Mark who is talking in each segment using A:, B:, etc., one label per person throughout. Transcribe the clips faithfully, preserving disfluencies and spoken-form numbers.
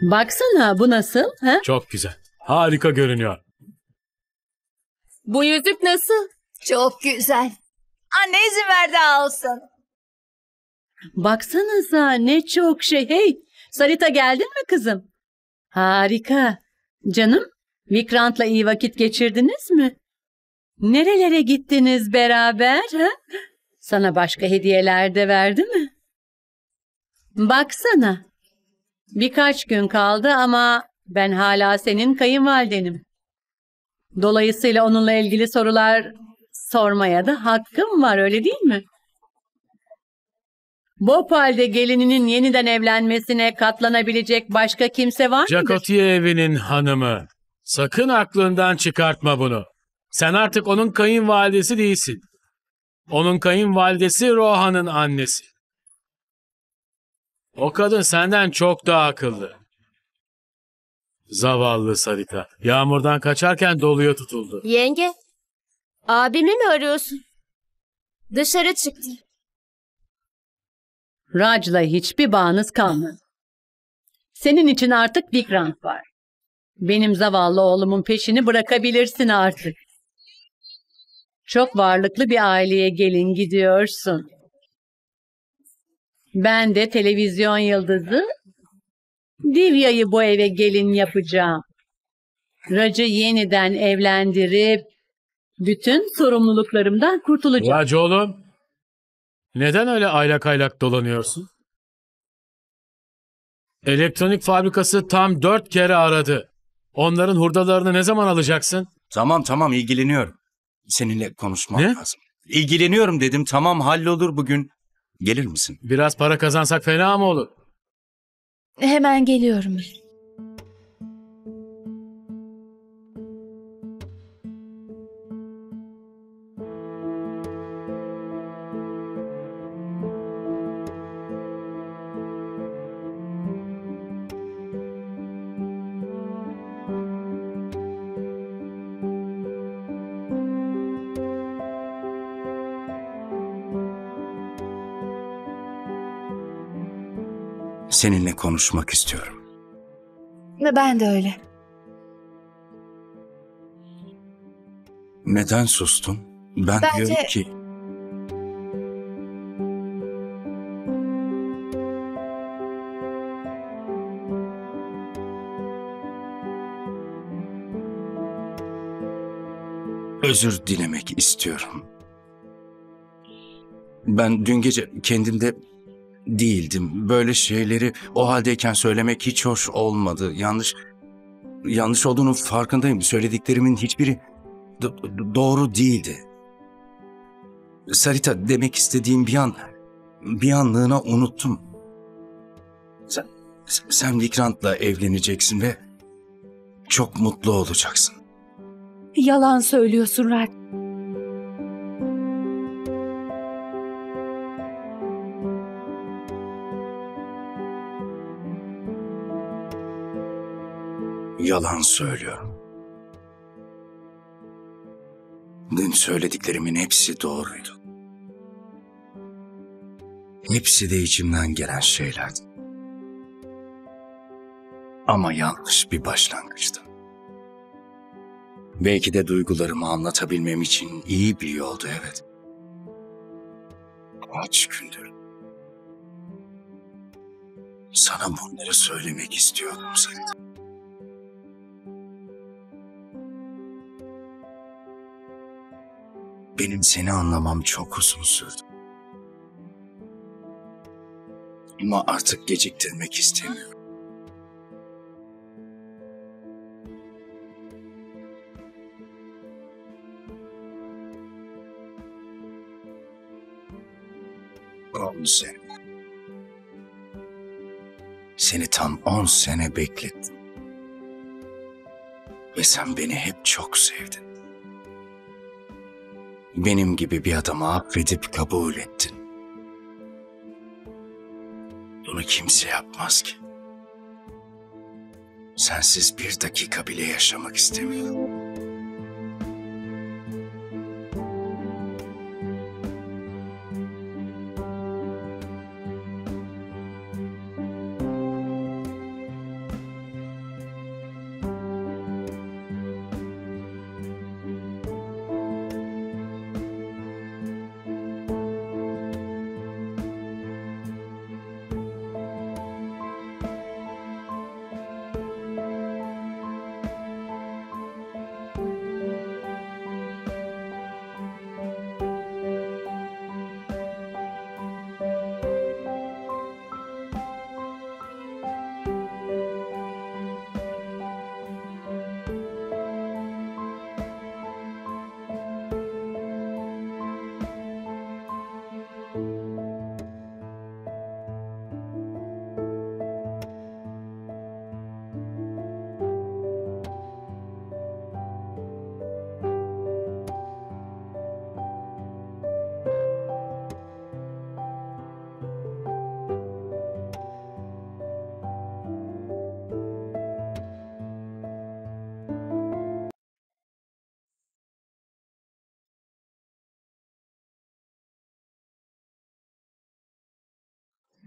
A: Baksana bu nasıl? Ha?
B: Çok güzel. Harika görünüyor.
C: Bu yüzük nasıl?
D: Çok güzel. Anne izin verdi alsın.
A: Baksanıza ne çok şey. Hey, Sarita geldin mi kızım? Harika. Canım, Vikrant'la iyi vakit geçirdiniz mi? Nerelere gittiniz beraber? Ha? Sana başka hediyeler de verdi mi? Baksana. Birkaç gün kaldı ama ben hala senin kayınvalidenim. Dolayısıyla onunla ilgili sorular sormaya da hakkım var, öyle değil mi? Bhopal'de gelininin yeniden evlenmesine katlanabilecek başka kimse var mıdır?
B: Jacotiye evinin hanımı. Sakın aklından çıkartma bunu. Sen artık onun kayınvalidesi değilsin. Onun kayınvalidesi Rohan'ın annesi. O kadın senden çok daha akıllı. Zavallı Sarita. Yağmurdan kaçarken doluya tutuldu.
C: Yenge, abimi mi arıyorsun? Dışarı çıktı.
A: Raj'la hiçbir bağınız kalmadı. Senin için artık Vikrant var. Benim zavallı oğlumun peşini bırakabilirsin artık. Çok varlıklı bir aileye gelin gidiyorsun. Ben de televizyon yıldızı Divya'yı bu eve gelin yapacağım. Raj'ı yeniden evlendirip bütün sorumluluklarımdan kurtulacağım.
B: Raj oğlum, neden öyle aylak aylak dolanıyorsun? Elektronik fabrikası tam dört kere aradı. Onların hurdalarını ne zaman alacaksın?
E: Tamam tamam ilgileniyorum. Seninle konuşmam
B: Ne?
E: lazım. İlgileniyorum dedim. Tamam hallolur bugün. Gelir misin?
B: Biraz para kazansak fena mı olur?
C: Hemen geliyorum.
E: Seninle konuşmak istiyorum.
D: Ve ben de öyle.
E: Neden sustun? Ben
D: Bence-
E: diyorum ki... Özür dilemek istiyorum. Ben dün gece kendimde değildim. Böyle şeyleri o haldeyken söylemek hiç hoş olmadı. Yanlış yanlış olduğunun farkındayım. Söylediklerimin hiçbiri do- do- doğru değildi. Sarita, demek istediğim bir an bir anlığına unuttum. Sen, sen Vikrant'la evleneceksin ve çok mutlu olacaksın.
D: Yalan söylüyorsun Raj.
E: Yalan söylüyorum. Dün söylediklerimin hepsi doğruydu. Hepsi de içimden gelen şeylerdi. Ama yanlış bir başlangıçtı. Belki de duygularımı anlatabilmem için iyi bir yoldu, evet. Kaç gündür sana bunları söylemek istiyordum Sarita. Benim seni anlamam çok uzun sürdü. Ama artık geciktirmek istemiyorum. On sene. Seni tam on sene beklettim. Ve sen beni hep çok sevdin. Benim gibi bir adamı affedip kabul ettin. Bunu kimse yapmaz ki. Sensiz bir dakika bile yaşamak istemiyorum.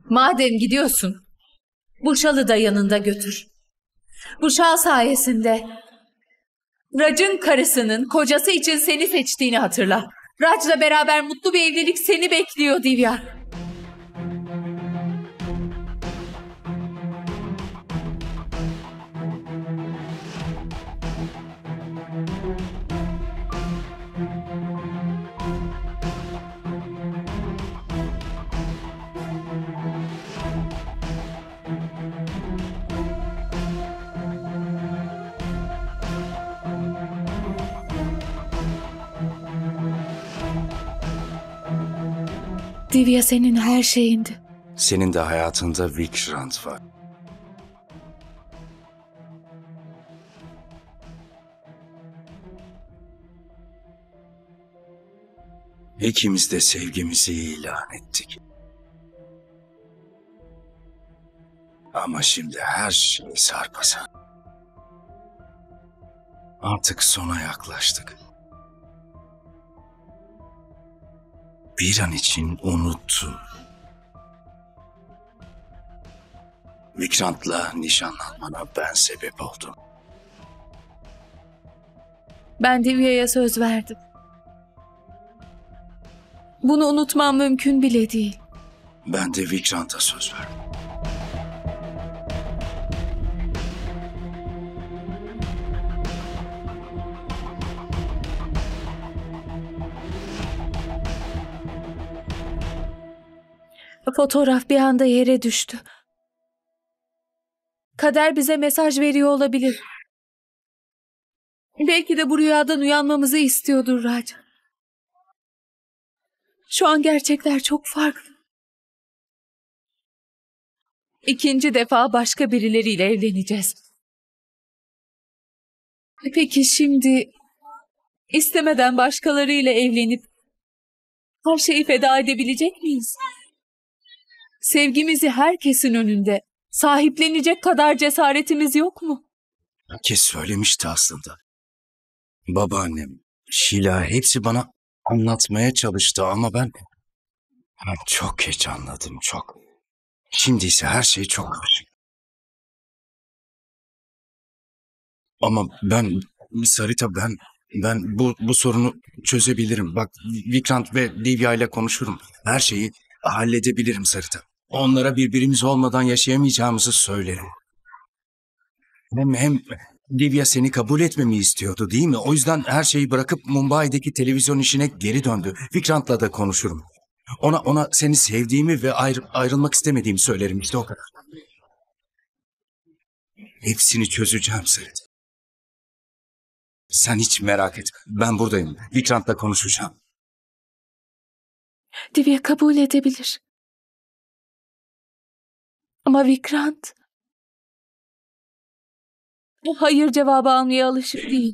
F: Madem gidiyorsun, bu şalı da yanında götür. Bu şal sayesinde Raj'ın karısının kocası için seni seçtiğini hatırla. Raj'la beraber mutlu bir evlilik seni bekliyor Divya. Divya senin her şeyindi.
E: Senin de hayatında Vikrant var. İkimiz de sevgimizi ilan ettik. Ama şimdi her şey sarpasar. Artık sona yaklaştık. Bir an için unuttum. Vikrant'la nişanlanmana ben sebep oldum.
F: Ben Divya'ya söz verdim. Bunu unutmam mümkün bile değil.
E: Ben de Vikrant'a söz verdim.
F: Fotoğraf bir anda yere düştü. Kader bize mesaj veriyor olabilir. Belki de bu rüyadan uyanmamızı istiyordur Raj. Şu an gerçekler çok farklı. İkinci defa başka birileriyle evleneceğiz. Peki şimdi istemeden başkalarıyla evlenip her şeyi feda edebilecek miyiz? Sevgimizi herkesin önünde sahiplenecek kadar cesaretimiz yok mu?
E: Herkes söylemişti aslında. Babaannem, Şila hepsi bana anlatmaya çalıştı ama ben, ben çok geç anladım, çok. Şimdi ise her şey çok karışık. Ama ben, Sarita ben, ben bu, bu sorunu çözebilirim. Bak Vikrant ve Divya ile konuşurum. Her şeyi halledebilirim Sarita. Onlara birbirimiz olmadan yaşayamayacağımızı söylerim. Hem, hem Divya seni kabul etmemi istiyordu değil mi? O yüzden her şeyi bırakıp Mumbai'deki televizyon işine geri döndü. Vikrant'la da konuşurum. Ona ona seni sevdiğimi ve ayrı, ayrılmak istemediğimi söylerim işte o kadar. Hepsini çözeceğim Sarita. Sen hiç merak etme. Ben buradayım. Vikrant'la konuşacağım.
F: Divya kabul edebilir. Ama Vikrant hayır cevabı almaya alışık değil.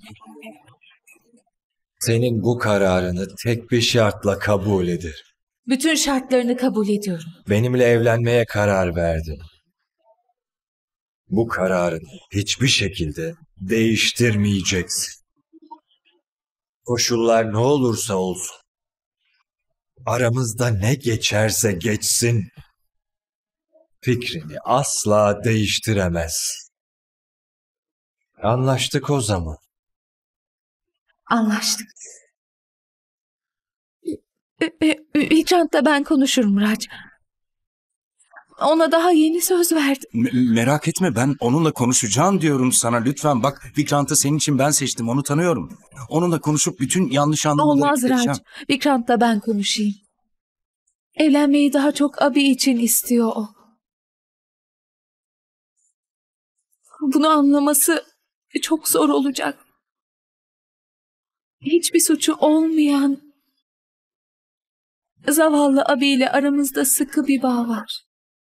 G: Senin bu kararını tek bir şartla kabul eder.
F: Bütün şartlarını kabul ediyorum.
G: Benimle evlenmeye karar verdin. Bu kararını hiçbir şekilde değiştirmeyeceksin. Koşullar ne olursa olsun. Aramızda ne geçerse geçsin. Fikrini asla değiştiremez. Anlaştık o zaman.
F: Anlaştık. Vikrant'la ben konuşurum Raj. Ona daha yeni söz verdim.
E: M- merak etme ben onunla konuşacağım diyorum sana lütfen. Bak Vikrant'ı senin için ben seçtim onu tanıyorum. Onunla konuşup bütün yanlış anlamaları
F: Olmaz
E: gideceğim.
F: Raj. Vikrant'la ben konuşayım. Evlenmeyi daha çok abi için istiyor o. Bunu anlaması çok zor olacak. Hiçbir suçu olmayan zavallı abiyle aramızda sıkı bir bağ var.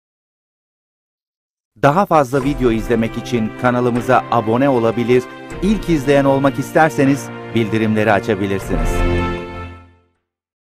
H: Daha fazla video izlemek için kanalımıza abone olabilir, ilk izleyen olmak isterseniz bildirimleri açabilirsiniz.